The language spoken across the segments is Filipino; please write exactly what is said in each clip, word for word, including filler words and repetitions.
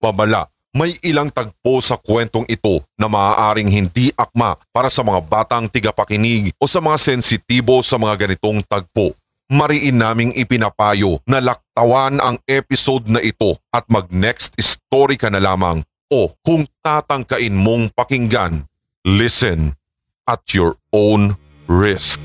Babala, may ilang tagpo sa kwentong ito na maaaring hindi akma para sa mga batang tigapakinig o sa mga sensitibo sa mga ganitong tagpo. Mariin naming ipinapayo na laktawan ang episode na ito at mag-next story ka na lamang o kung tatangkain mong pakinggan, listen at your own risk.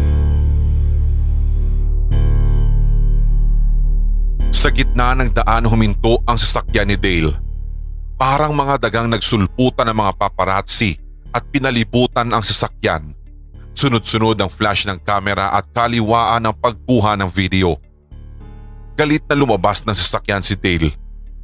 Sa gitna ng daan huminto ang sasakyan ni Dale. Parang mga dagang nagsulputan ng mga paparazzi at pinalibutan ang sasakyan. Sunod-sunod ang flash ng kamera at kaliwaan ang pagkuha ng video. Galit na lumabas ng sasakyan si Dale.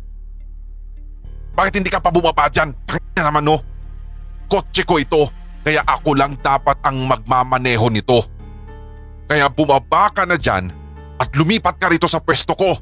Bakit hindi ka pa bumaba dyan? Pakita naman no. Kotse ko ito, kaya ako lang dapat ang magmamaneho nito. Kaya bumaba ka na dyan at lumipat ka rito sa pwesto ko.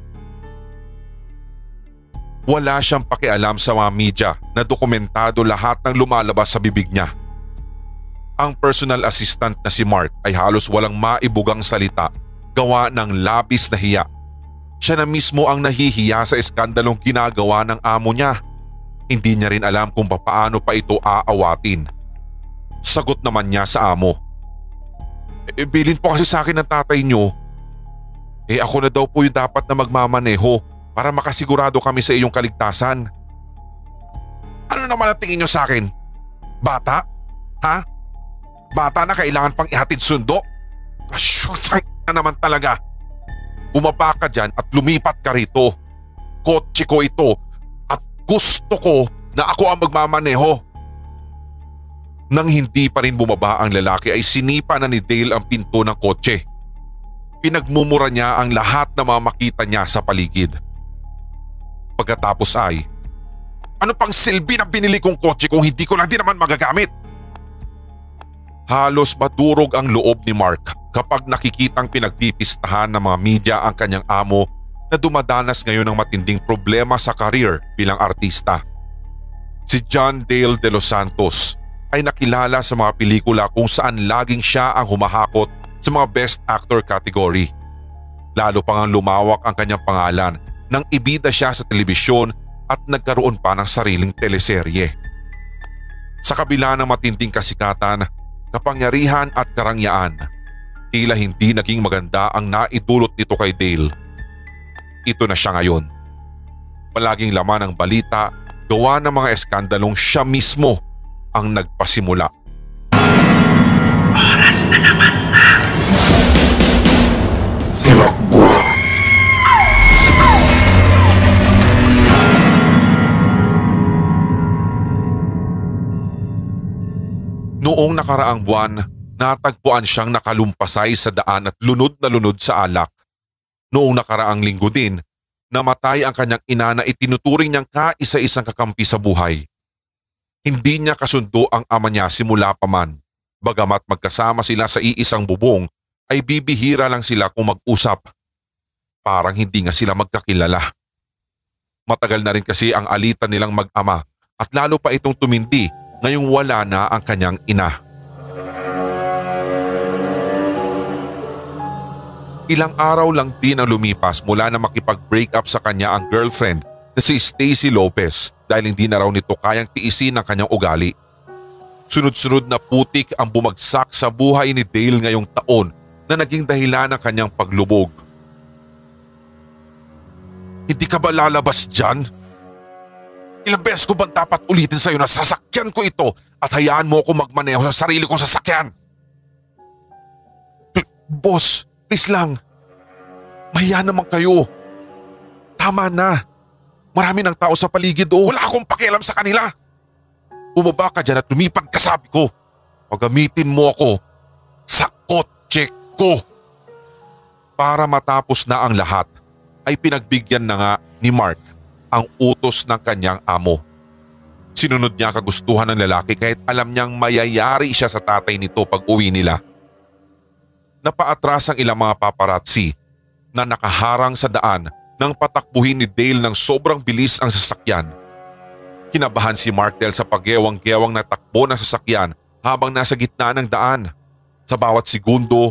Wala siyang pakialam sa mga media na dokumentado lahat ng lumalabas sa bibig niya. Ang personal assistant na si Mark ay halos walang maibugang salita gawa ng labis na hiya. Siya na mismo ang nahihiya sa eskandalong ginagawa ng amo niya. Hindi niya rin alam kung paano pa ito aawatin. Sagot naman niya sa amo. E, bilin po kasi sa akin ng tatay niyo. Eh ako na daw po yung dapat na magmamaneho para makasigurado kami sa iyong kaligtasan. Ano naman ang tingin niyo sa akin? Bata? Ha? Bata na kailangan pang ihatid sundo? Asyosang na naman talaga. Bumaba ka dyan at lumipat ka rito. Kotse ko ito at gusto ko na ako ang magmamaneho. Nang hindi pa rin bumaba ang lalaki ay sinipa na ni Dale ang pinto ng kotse. Pinagmumura niya ang lahat na makita niya sa paligid. Pagkatapos ay, ano pang silbi na binili kong kotse kung hindi ko lang din naman magagamit? Halos madurog ang loob ni Mark kapag nakikitang pinagpipistahan ng mga media ang kanyang amo na dumadanas ngayon ng matinding problema sa career bilang artista. Si John Dale de los Santos ay nakilala sa mga pelikula kung saan laging siya ang humahakot sa mga Best Actor category. Lalo pang ang lumawak ang kanyang pangalan nang ibida siya sa telebisyon at nagkaroon pa ng sariling teleserye. Sa kabila ng matinding kasikatan, kapangyarihan at karangyaan, tila hindi naging maganda ang naidulot nito kay Dale. Ito na siya ngayon. Palaging laman ng balita, gawa ng mga eskandalong siya mismo ang nagpasimula. Oras na naman na. Noong nakaraang buwan, natagpuan siyang nakalumpasay sa daan at lunod na lunod sa alak. Noong nakaraang linggo din, namatay ang kanyang ina na itinuturing niyang kaisa-isang kakampi sa buhay. Hindi niya kasundo ang ama niya simula pa man. Bagamat magkasama sila sa iisang bubong, ay bibihira lang sila kung mag-usap. Parang hindi nga sila magkakilala. Matagal na rin kasi ang alitan nilang mag-ama at lalo pa itong tumindi ngayong wala na ang kanyang ina. Ilang araw lang din ang lumipas mula na makipag-break up sa kanya ang girlfriend na si Stacy Lopez dahil hindi na raw nito kayang tiisin ang kanyang ugali. Sunod-sunod na putik ang bumagsak sa buhay ni Dale ngayong taon na naging dahilan ng kanyang paglubog. Hindi ka ba lalabas dyan? Ilang beses ko bang dapat ulitin sa'yo na sasakyan ko ito at hayaan mo ako magmaneho sa sarili kong sasakyan? Boss, please lang. Mahiya naman kayo. Tama na. Marami ng tao sa paligid o wala akong pakialam sa kanila. Bumaba ka dyan at lumipad ka sabi ko. Pagamitin mo ako sa kotse ko. Para matapos na ang lahat ay pinagbigyan na nga ni Mark ang utos ng kanyang amo. Sinunod niya kagustuhan ng lalaki kahit alam niyang mayayari siya sa tatay nito pag uwi nila. Napaatras ang ilang mga paparazzi na nakaharang sa daan nang patakbuhin ni Dale ng sobrang bilis ang sasakyan. Kinabahan si Mark dahil sa paggewang-gewang na takbo ng sasakyan habang nasa gitna ng daan. Sa bawat segundo,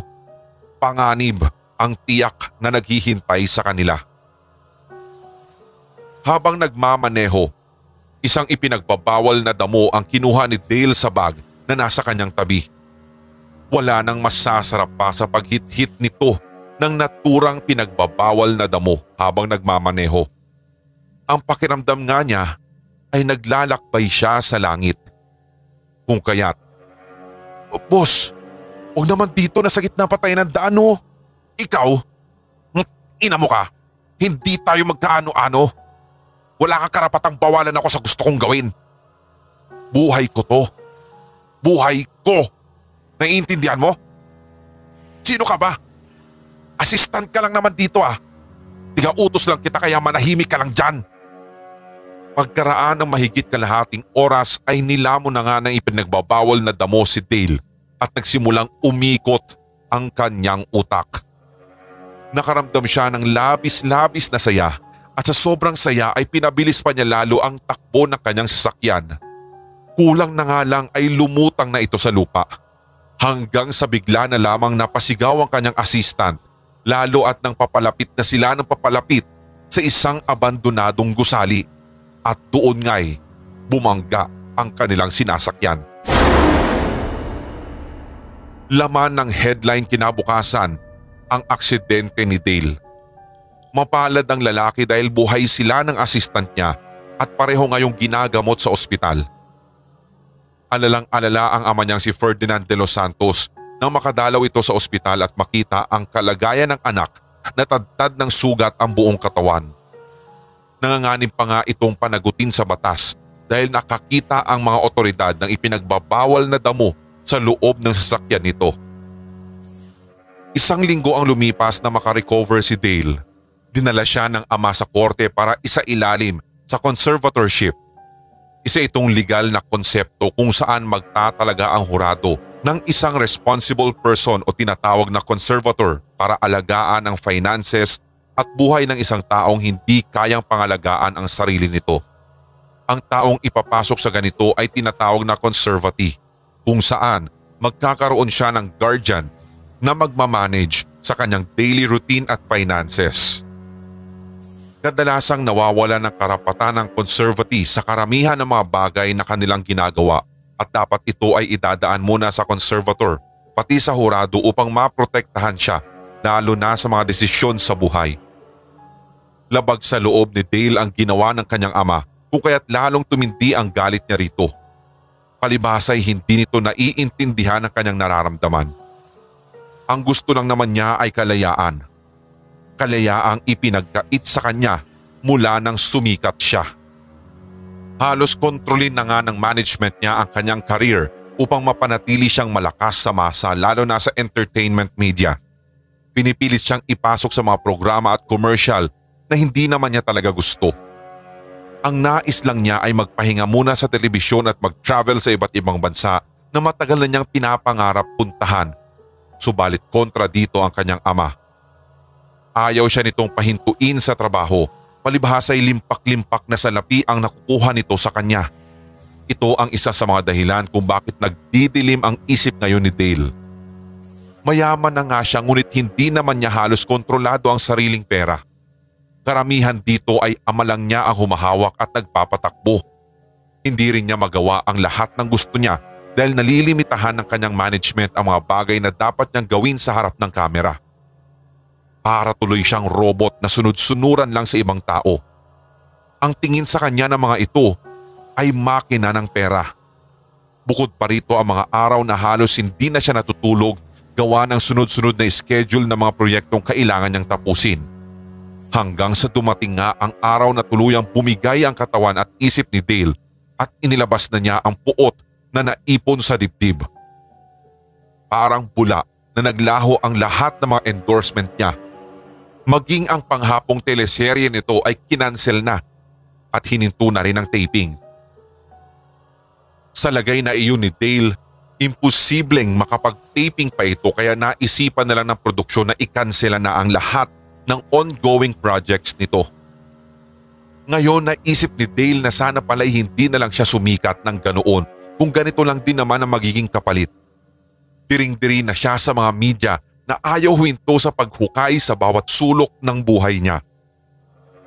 panganib ang tiyak na naghihintay sa kanila. Habang nagmamaneho, isang ipinagbabawal na damo ang kinuha ni Dale sa bag na nasa kanyang tabi. Wala nang masasarap pa sa paghit-hit nito ng naturang pinagbabawal na damo habang nagmamaneho. Ang pakiramdam nga niya ay naglalakbay siya sa langit. Kung kaya't, "Oh, boss, huwag naman dito na sa gitna pa tayo ng daan oh. Ikaw? Hmm, ina mo ka, hindi tayo magkaano-ano. Wala kang karapatang bawalan ako sa gusto kong gawin. Buhay ko to. Buhay ko. Naiintindihan mo? Sino ka ba? Assistant ka lang naman dito ah. Tiga-utos lang kita kaya manahimik ka lang dyan." Pagkaraan ng mahigit kalahating oras ay nilamon na nga ng ipinagbabawal na damo si Dale at nagsimulang umikot ang kanyang utak. Nakaramdam siya ng labis-labis na saya at sa sobrang saya ay pinabilis pa niya lalo ang takbo ng kanyang sasakyan. Kulang na nga lang ay lumutang na ito sa lupa. Hanggang sa bigla na lamang napasigaw ang kanyang assistant lalo at nang papalapit na sila ng papalapit sa isang abandonadong gusali at doon nga'y bumangga ang kanilang sinasakyan. Laman ng headline kinabukasan ang aksidente ni Dale. Mapalad ang lalaki dahil buhay sila ng assistant niya at pareho ngayong ginagamot sa ospital. Alalang-alala ang ama niyang si Ferdinand de los Santos nang makadalaw ito sa ospital at makita ang kalagayan ng anak na tadtad ng sugat ang buong katawan. Nanganganib pa nga itong panagutin sa batas dahil nakakita ang mga otoridad ng ipinagbabawal na damo sa loob ng sasakyan nito. Isang linggo ang lumipas na makarecover si Dale. Dinala siya ng ama sa korte para isailalim sa conservatorship. Isa itong legal na konsepto kung saan magtatalaga ang hurado ng isang responsible person o tinatawag na conservator para alagaan ang finances at buhay ng isang taong hindi kayang pangalagaan ang sarili nito. Ang taong ipapasok sa ganito ay tinatawag na conservatee kung saan magkakaroon siya ng guardian na magmamanage sa kanyang daily routine at finances. Kadalasang nawawala ng karapatan ng conservatee sa karamihan ng mga bagay na kanilang ginagawa at dapat ito ay idadaan muna sa conservator pati sa hurado upang maprotektahan siya lalo na sa mga desisyon sa buhay. Labag sa loob ni Dale ang ginawa ng kanyang ama kung kaya't lalong tumindi ang galit niya rito. Palibhasa'y hindi nito naiintindihan ang kanyang nararamdaman. Ang gusto lang naman niya ay kalayaan. Kalayaang ipinagkait sa kanya mula nang sumikat siya. Halos kontrolin na nga ng management niya ang kanyang career upang mapanatili siyang malakas sa masa lalo na sa entertainment media. Pinipilit siyang ipasok sa mga programa at commercial na hindi naman niya talaga gusto. Ang nais lang niya ay magpahinga muna sa telebisyon at mag-travel sa iba't ibang bansa na matagal na niyang pinapangarap puntahan. Subalit kontra dito ang kanyang ama. Ayaw siya nitong pahintuin sa trabaho, palibhasa'y limpak-limpak na salapi ang nakukuha nito sa kanya. Ito ang isa sa mga dahilan kung bakit nagdidilim ang isip ngayon ni Dale. Mayaman na nga siya ngunit hindi naman niya halos kontrolado ang sariling pera. Karamihan dito ay amalang niya ang humahawak at nagpapatakbo. Hindi rin niya magawa ang lahat ng gusto niya dahil nalilimitahan ng kanyang management ang mga bagay na dapat niyang gawin sa harap ng kamera. Para tuloy siyang robot na sunod-sunuran lang sa ibang tao. Ang tingin sa kanya ng mga ito ay makina ng pera. Bukod pa rito ang mga araw na halos hindi na siya natutulog gawa ng sunod-sunod na schedule ng mga proyektong kailangan niyang tapusin. Hanggang sa dumating nga ang araw na tuluyang bumigay ang katawan at isip ni Dale at inilabas na niya ang puot na naipon sa dibdib. Parang bula na naglaho ang lahat ng mga endorsement niya. Maging ang panghapong teleserye nito ay kinansel na at hininto na rin ang taping. Sa lagay na iyon ni Dale, imposibleng makapag-taping pa ito kaya naisipan na lang ng produksyon na ikansela na ang lahat ng ongoing projects nito. Ngayon naisip ni Dale na sana pala'y hindi na lang siya sumikat ng ganoon kung ganito lang din naman ang magiging kapalit. Diring-diri na siya sa mga media na ayaw huwinto sa paghukay sa bawat sulok ng buhay niya.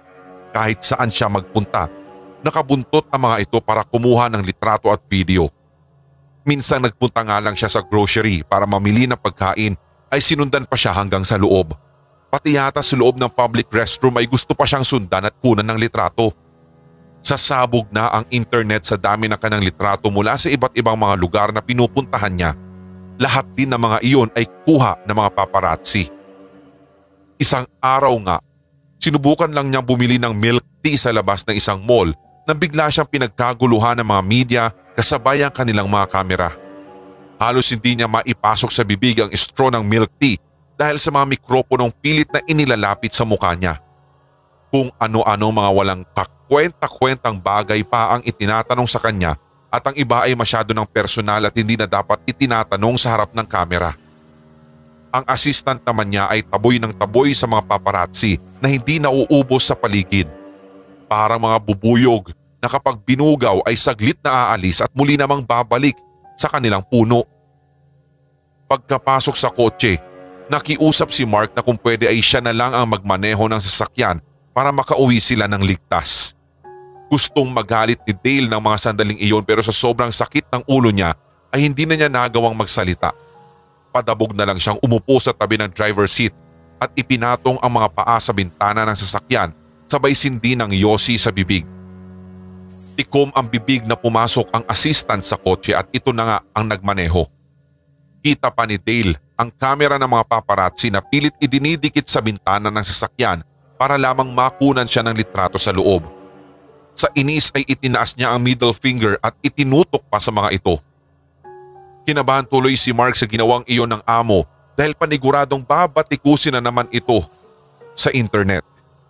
kahit saan siya magpunta. Nakabuntot ang mga ito para kumuha ng litrato at video. Minsan nagpunta nga lang siya sa grocery para mamili ng pagkain ay sinundan pa siya hanggang sa loob. Pati yata sa loob ng public restroom ay gusto pa siyang sundan at kunan ng litrato. Sasabog na ang internet sa dami ng kanyang litrato mula sa iba't ibang mga lugar na pinupuntahan niya. Lahat din ng mga iyon ay kuha ng mga paparazzi. Isang araw nga, sinubukan lang niyang bumili ng milk tea sa labas ng isang mall nang bigla siyang pinagkaguluhan ng mga media kasabay ang kanilang mga kamera. Halos hindi niya maipasok sa bibig ang straw ng milk tea dahil sa mga mikroponong pilit na inilalapit sa mukha niya. Kung ano-ano mga walang kakwenta-kwentang bagay pa ang itinatanong sa kanya at ang iba ay masyado ng personal at hindi na dapat itinatanong sa harap ng kamera. Ang assistant naman niya ay taboy ng taboy sa mga paparazzi na hindi nauubos sa paligid. Parang mga bubuyog na kapag binugaw ay saglit na aalis at muli namang babalik sa kanilang puno. Pagkapasok sa kotse, nakiusap si Mark na kung pwede ay siya na lang ang magmaneho ng sasakyan para makauwi sila ng ligtas. Gustong magalit ni Dale ng mga sandaling iyon pero sa sobrang sakit ng ulo niya ay hindi na niya nagawang magsalita. Padabog na lang siyang umupo sa tabi ng driver's seat at ipinatong ang mga paa sa bintana ng sasakyan sabay sindi ng yosi sa bibig. Tikom ang bibig na pumasok ang assistant sa kotse at ito na nga ang nagmaneho. Kita pa ni Dale ang kamera ng mga paparazzi na pilit idinidikit sa bintana ng sasakyan para lamang makunan siya ng litrato sa loob. Sa inis ay itinaas niya ang middle finger at itinutok pa sa mga ito. Kinabahan tuloy si Mark sa ginawang iyon ng amo dahil paniguradong babatikusin na naman ito sa internet.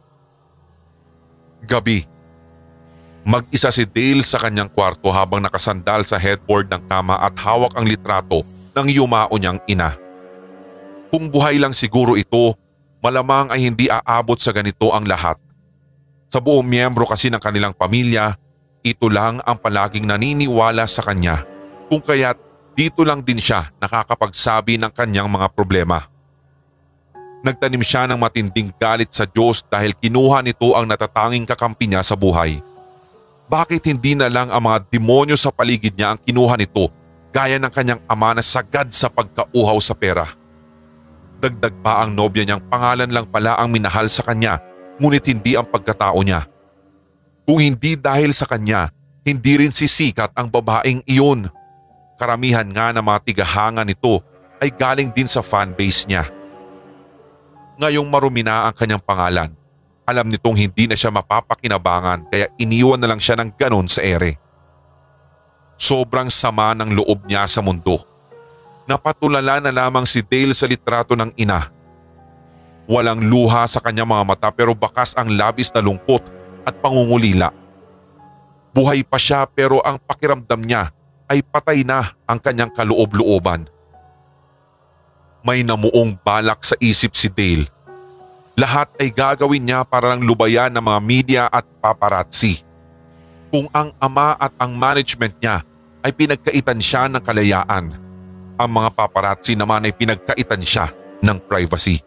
Gabi. Mag-isa si Dale sa kanyang kwarto habang nakasandal sa headboard ng kama at hawak ang litrato ng yumao niyang ina. Kung buhay lang siguro ito, malamang ay hindi aabot sa ganito ang lahat. Sa buong miyembro kasi ng kanilang pamilya, ito lang ang palaging naniniwala sa kanya. Kung kaya't dito lang din siya nakakapagsabi ng kanyang mga problema. Nagtanim siya ng matinding galit sa Diyos dahil kinuha nito ang natatanging kakampi niya sa buhay. Bakit hindi na lang ang mga demonyo sa paligid niya ang kinuha nito gaya ng kanyang ama na sagad sa pagkauhaw sa pera? Dagdag pa ang nobya niyang pangalan lang pala ang minahal sa kanya ngunit hindi ang pagkatao niya. Kung hindi dahil sa kanya, hindi rin sisikat ang babaeng iyon. Karamihan nga ng mga tigahanga nito ay galing din sa fanbase niya. Ngayong marumi na ang kanyang pangalan, alam nitong hindi na siya mapapakinabangan kaya iniwan na lang siya ng ganon sa ere. Sobrang sama ng loob niya sa mundo. Napatulala na lamang si Dale sa litrato ng ina. Walang luha sa kanyang mga mata pero bakas ang labis na lungkot at pangungulila. Buhay pa siya pero ang pakiramdam niya ay patay na ang kanyang kaloob-looban. May namuong balak sa isip si Dale. Lahat ay gagawin niya para lang lubayan ng mga media at paparazzi. Kung ang ama at ang management niya ay pinagkaitan siya ng kalayaan, ang mga paparazzi naman ay pinagkaitan siya ng privacy.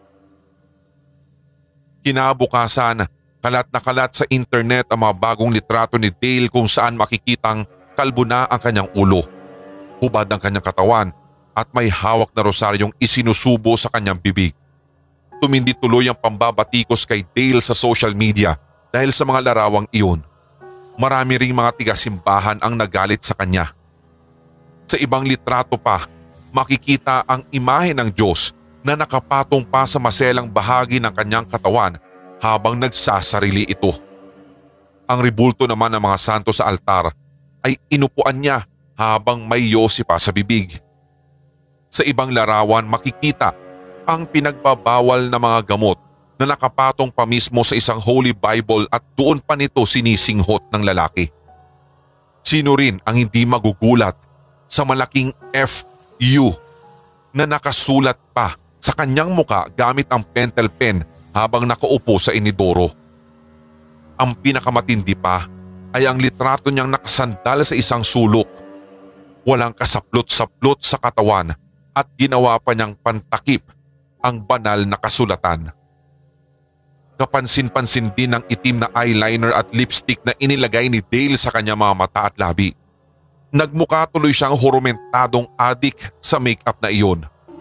Kinabukasan, kalat na kalat sa internet ang mga bagong litrato ni Dale kung saan makikitang kalbo na ang kanyang ulo, hubad ang kanyang katawan at may hawak na rosaryong isinusubo sa kanyang bibig. Tumindi tuloy ang pambabatikos kay Dale sa social media dahil sa mga larawang iyon. Marami ring mga tiga-simbahan ang nagalit sa kanya. Sa ibang litrato pa, makikita ang imahe ng Diyos na nakapatong pa sa maselang bahagi ng kanyang katawan habang nagsasarili ito. Ang ribulto naman ng mga santo sa altar ay inupuan niya habang may yosi pa sa bibig. Sa ibang larawan makikita ang pinagbabawal na mga gamot na nakapatong pa mismo sa isang Holy Bible at doon pa nito sinisinghot ng lalaki. Sino rin ang hindi magugulat sa malaking F U na nakasulat pa sa kanyang muka gamit ang pentel pen habang nakaupo sa inidoro. Ang pinakamatindi pa ay ang litrato niyang nakasandal sa isang sulok. Walang kasaplot-saplot sa katawan at ginawa pa niyang pantakip ang banal na kasulatan. Kapansin-pansin din ang itim na eyeliner at lipstick na inilagay ni Dale sa kanyang mga mata at labi. Nagmukha tuloy siyang horomentadong adik sa makeup na iyon.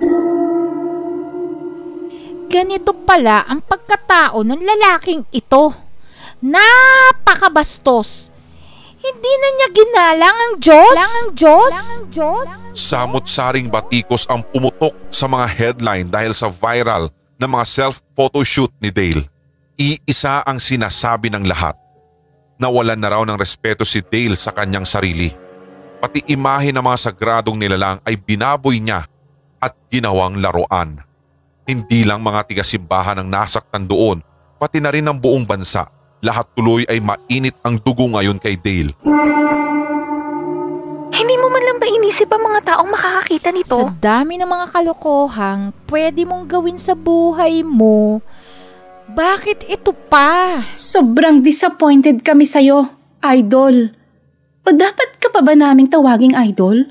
Ganito pala ang pagkatao ng lalaking ito. Napakabastos. Hindi na niya ginalang ang Diyos? Lang ang Diyos? Lang ang Diyos? Samot-saring batikos ang pumutok sa mga headline dahil sa viral na mga self-photoshoot ni Dale. Iisa ang sinasabi ng lahat. Nawalan na raw ng respeto si Dale sa kanyang sarili. Pati imahe ng mga sagradong nilalang ay binaboy niya at ginawang laruan. Hindi lang mga tiga-simbahan ang nasaktan doon, pati na rin ang buong bansa. Lahat tuloy ay mainit ang dugo ngayon kay Dale. Hindi mo man lang ba inisip ang mga taong makakakita nito? Sa dami ng mga kalokohang pwede mong gawin sa buhay mo, bakit ito pa? Sobrang disappointed kami sa'yo, idol. O dapat ka pa ba naming tawaging idol?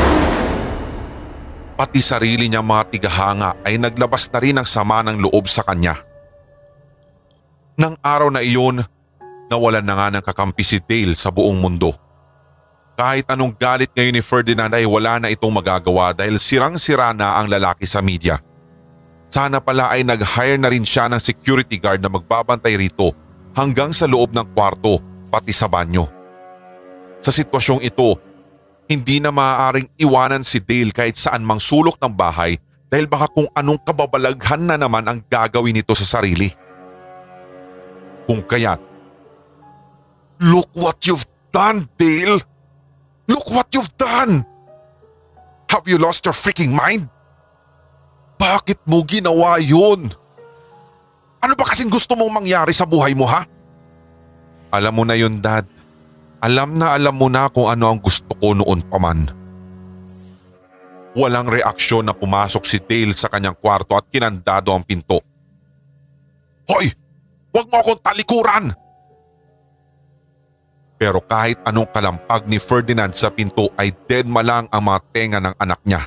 Pati sarili niya mga tigahanga ay naglabas na rin ng sama ng loob sa kanya. Nang araw na iyon, nawalan na nga ng kakampi si Dale sa buong mundo. Kahit anong galit ngayon ni Ferdinand ay wala na itong magagawa dahil sirang-sira na ang lalaki sa media. Sana pala ay nag-hire na rin siya ng security guard na magbabantay rito hanggang sa loob ng kwarto pati sa banyo. Sa sitwasyong ito, hindi na maaaring iwanan si Dale kahit saan mang sulok ng bahay dahil baka kung anong kababalaghan na naman ang gagawin nito sa sarili. Kung kaya't, "Look what you've done, Dale! Look what you've done! Have you lost your freaking mind? Bakit mo ginawa yun? Ano ba kasing gusto mong mangyari sa buhay mo, ha?" Alam mo na yun, Dad. Alam na alam mo na kung ano ang gusto ko noon pa man. Walang reaksyon na pumasok si Dale sa kanyang kwarto at kinandado ang pinto. "Hoy! Huwag mo akong talikuran!" Pero kahit anong kalampag ni Ferdinand sa pinto ay deadma lang ang mga tenga ng anak niya.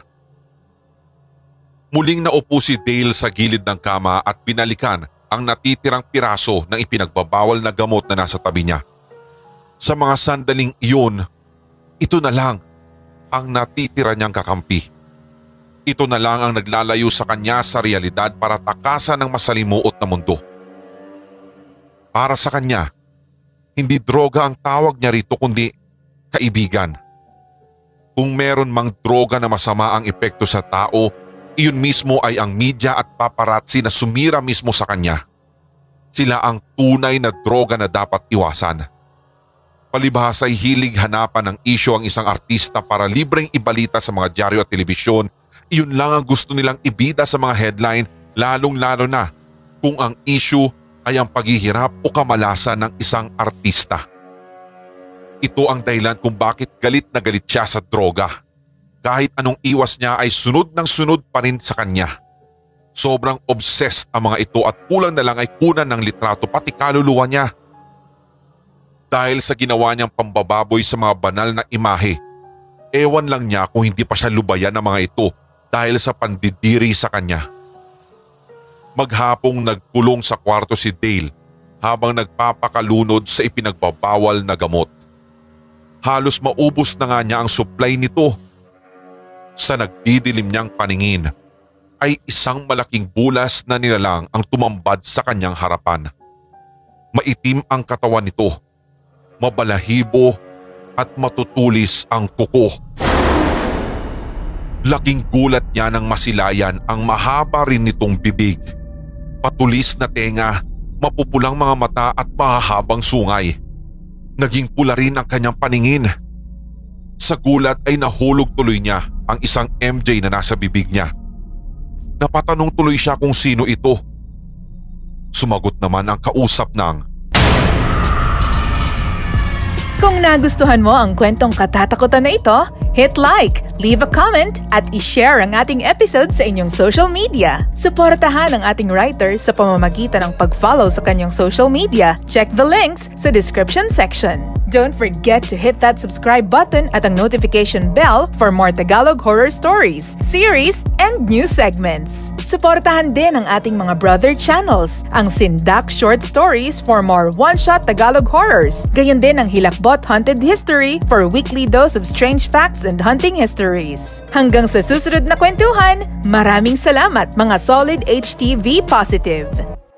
Muling naupo si Dale sa gilid ng kama at binalikan ang natitirang piraso ng ipinagbabawal na gamot na nasa tabi niya. Sa mga sandaling iyon, ito na lang ang natitira niyang kakampi. Ito na lang ang naglalayo sa kanya sa realidad para takasan ng masalimuot na mundo. Para sa kanya, hindi droga ang tawag niya rito kundi kaibigan. Kung meron mang droga na masama ang epekto sa tao, iyon mismo ay ang media at paparazzi na sumira mismo sa kanya. Sila ang tunay na droga na dapat iwasan. Palibhas ay hilig hanapan ng isyu ang isang artista para libreng ibalita sa mga dyaryo at telebisyon. Iyon lang ang gusto nilang ibida sa mga headline, lalong-lalo na kung ang isyu ay ang paghihirap o kamalasan ng isang artista. Ito ang dahilan kung bakit galit na galit siya sa droga. Kahit anong iwas niya ay sunod ng sunod pa rin sa kanya. Sobrang obsessed ang mga ito at kulang na lang ay kunan ng litrato pati kaluluwa niya. Dahil sa ginawa niyang pambababoy sa mga banal na imahe, ewan lang niya kung hindi pa siya lubayan ng mga ito dahil sa pandidiri sa kanya. Maghapong nagkulong sa kwarto si Dale habang nagpapakalunod sa ipinagbabawal na gamot. Halos maubos na nga niya ang supply nito. Sa nagdidilim niyang paningin ay isang malaking bulas na nilalang ang tumambad sa kanyang harapan. Maitim ang katawan nito. Mabalahibo at matutulis ang kuko. Laking gulat niya nang masilayan ang mahaba rin nitong bibig. Patulis na tenga, mapupulang mga mata at mahahabang sungay. Naging pula rin ang kanyang paningin. Sa gulat ay nahulog tuloy niya ang isang M J na nasa bibig niya. Napatanong tuloy siya kung sino ito. Sumagot naman ang kausap ng, Kung nagustuhan mo ang kwentong katatakutan na ito, hit like, leave a comment, at i-share ang ating episode sa inyong social media. Suportahan ang ating writer sa pamamagitan ng pag-follow sa kanyang social media. Check the links sa description section. Don't forget to hit that subscribe button at ang notification bell for more Tagalog horror stories, series, and new segments. Suportahan din ang ating mga brother channels, ang Sindak Short Stories for more one-shot Tagalog horrors, gayon din ang Hilakbot Haunted History for weekly dose of strange facts and hunting histories. Hanggang sa susunod na kwentuhan, maraming salamat mga solid H T V positive!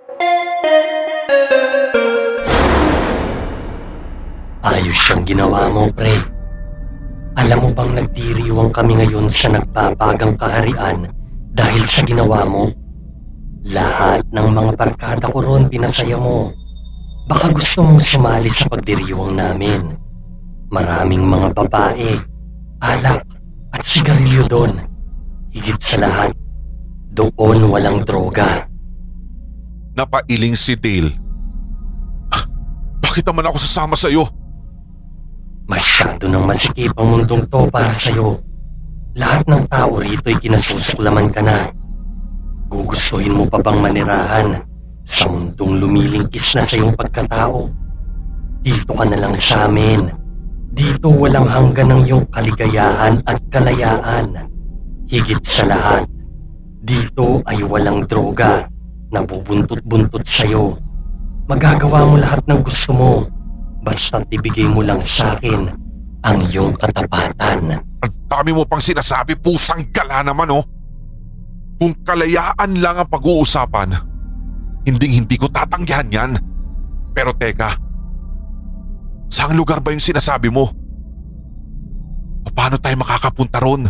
Ayos siyang ginawa mo, pre. Alam mo bang nagdiriwang kami ngayon sa nagbabagang kaharian dahil sa ginawa mo? Lahat ng mga barkada ko roon pinasaya mo. Baka gusto mong sumali sa pagdiriwang namin. Maraming mga babae, alak at sigarilyo doon. Higit sa lahat, doon walang droga. Napailing si Dale. Ah, bakit naman ako sasama sa'yo? Masyado nang masikip ang mundong to para sa'yo. Lahat ng tao rito'y kinasusuklaman ka na. Gugustuhin mo pa bang manirahan sa mundong lumilingkis na sa iyong pagkatao? Dito ka na lang sa amin. Dito walang hanggan ng iyong kaligayahan at kalayaan. Higit sa lahat, dito ay walang droga na bubuntot-buntot sa'yo. Magagawa mo lahat ng gusto mo. Basta't ibigay mo lang sa akin ang iyong katapatan. Ang dami mo pang sinasabi, pusang gala naman oh. Kung kalayaan lang ang pag-uusapan, hinding-hindi ko tatanggihan yan. Pero teka, saang lugar ba yung sinasabi mo? Paano tayo makakapunta ron?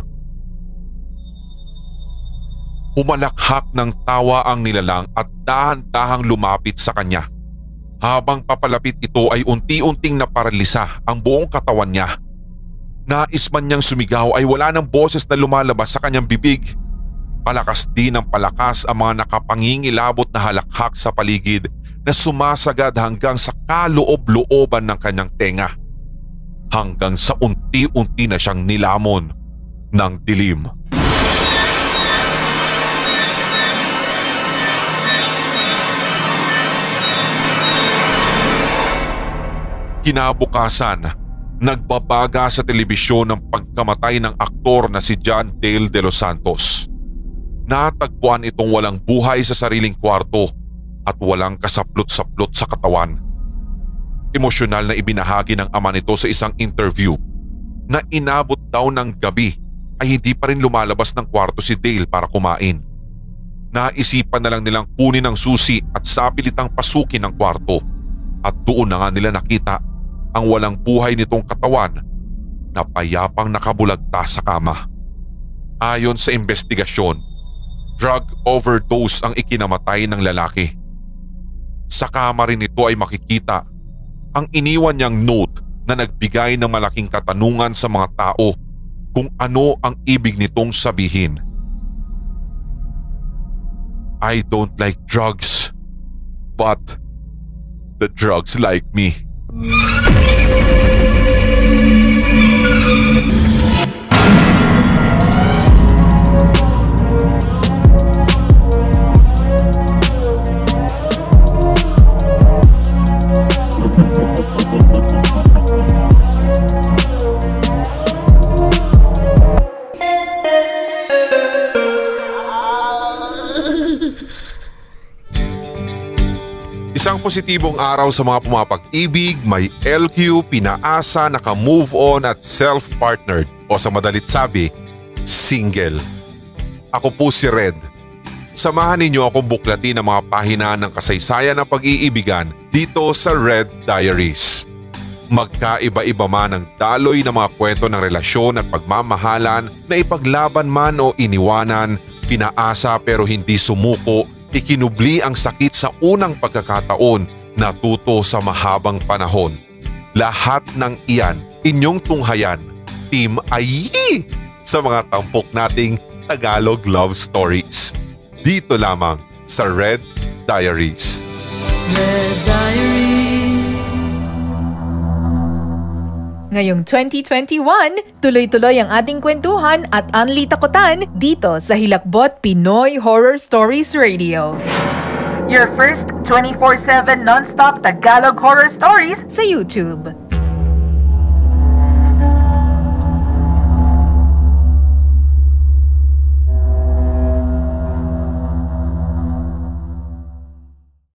Umalakhak ng tawa ang nilalang at dahan-dahang lumapit sa kanya. Habang papalapit ito ay unti-unting naparalisa ang buong katawan niya. Nais man niyang sumigaw ay wala ng boses na lumalabas sa kanyang bibig. Palakas din ng palakas ang mga nakapangingilabot na halakhak sa paligid na sumasagad hanggang sa kaloob-looban ng kanyang tenga. Hanggang sa unti-unti na siyang nilamon ng dilim. Kinabukasan, nagbabaga sa telebisyon ang pagkamatay ng aktor na si John Dale de los Santos. Natagpuan itong walang buhay sa sariling kwarto at walang kasaplot-saplot sa katawan. Emosyonal na ibinahagi ng ama nito sa isang interview na inabot daw ng gabi ay hindi pa rin lumalabas ng kwarto si Dale para kumain. Naisipan na lang nilang kunin ang susi at sapilitang pasukin ang kwarto at doon na nga nila nakita ang walang buhay nitong katawan na payapang nakabulagta sa kama. Ayon sa investigasyon, drug overdose ang ikinamatay ng lalaki. Sa kama rin nito ay makikita ang iniwan niyang note na nagbigay ng malaking katanungan sa mga tao kung ano ang ibig nitong sabihin. I don't like drugs, but the drugs like me. Isang positibong araw sa mga pumapag-ibig, may L Q, pinaasa, naka-move on at self-partnered o sa madalit sabi, single. Ako po si Red. Samahan ninyo akong buklatin ang mga pahina ng kasaysayan ng pag-iibigan dito sa Red Diaries. Magkaiba-iba man ang daloy ng mga kwento ng relasyon at pagmamahalan na ipaglaban man o iniwanan, pinaasa pero hindi sumuko, ikinubli ang sakit sa unang pagkakataon, natuto sa mahabang panahon. Lahat ng iyan, inyong tunghayan, Team Ayi, sa mga tampok nating Tagalog Love Stories. Dito lamang sa Red Diaries. Red Diaries. Ngayong twenty twenty-one, tuloy-tuloy ang ating kwentuhan at unli takutan dito sa Hilakbot Pinoy Horror Stories Radio. Your first twenty-four seven non-stop Tagalog horror stories sa YouTube.